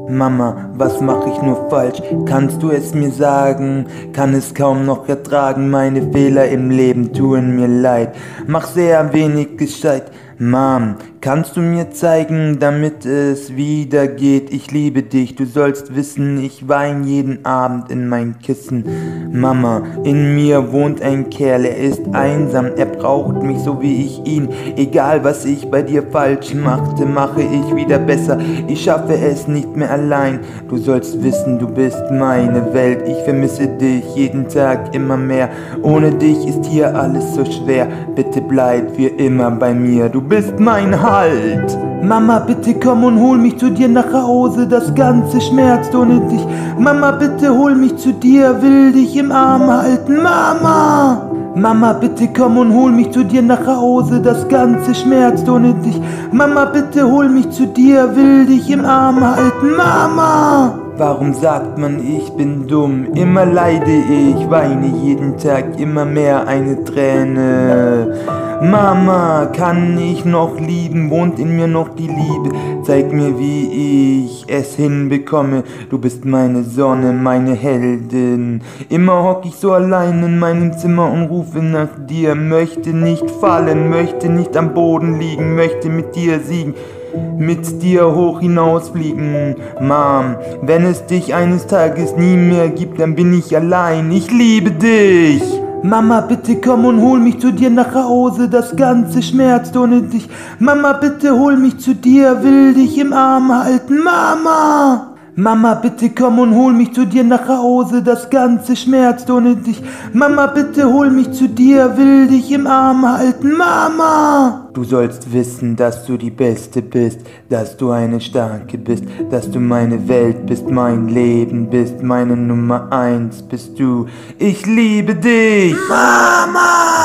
Mama, was mach ich nur falsch? Kannst du es mir sagen? Kann es kaum noch ertragen, meine Fehler im Leben tun mir leid. Mach sehr wenig gescheit. Mom, kannst du mir zeigen, damit es wieder geht? Ich liebe dich, du sollst wissen, ich wein jeden Abend in mein Kissen. Mama, in mir wohnt ein Kerl, er ist einsam, er braucht mich so wie ich ihn. Egal was ich bei dir falsch machte, mache ich wieder besser. Ich schaffe es nicht mehr allein. Du sollst wissen, du bist meine Welt. Ich vermisse dich jeden Tag immer mehr. Ohne dich ist hier alles so schwer. Bitte bleib für immer bei mir. Du bist mein Halt. Mama, bitte komm und hol mich zu dir nach Hause. Das Ganze schmerzt ohne dich. Mama, bitte hol mich zu dir, will dich im Arm halten. Mama! Mama, bitte komm und hol mich zu dir nach Hause. Das Ganze schmerzt ohne dich. Mama, bitte hol mich zu dir, will dich im Arm halten. Mama! Warum sagt man, ich bin dumm? Immer leide ich, weine jeden Tag immer mehr eine Träne. Mama, kann ich noch lieben? Wohnt in mir noch die Liebe? Zeig mir, wie ich es hinbekomme. Du bist meine Sonne, meine Heldin. Immer hock ich so allein in meinem Zimmer und rufe nach dir. Möchte nicht fallen, möchte nicht am Boden liegen, möchte mit dir siegen, mit dir hoch hinausfliegen. Mom, wenn es dich eines Tages nie mehr gibt, dann bin ich allein. Ich liebe dich. Mama, bitte komm und hol mich zu dir nach Hause, das Ganze schmerzt ohne dich. Mama, bitte hol mich zu dir, will dich im Arm halten. Mama! Mama, bitte komm und hol mich zu dir nach Hause, das Ganze schmerzt ohne dich. Mama, bitte hol mich zu dir, will dich im Arm halten. Mama! Du sollst wissen, dass du die Beste bist, dass du eine Starke bist, dass du meine Welt bist, mein Leben bist, meine Nummer 1 bist du. Ich liebe dich! Mama!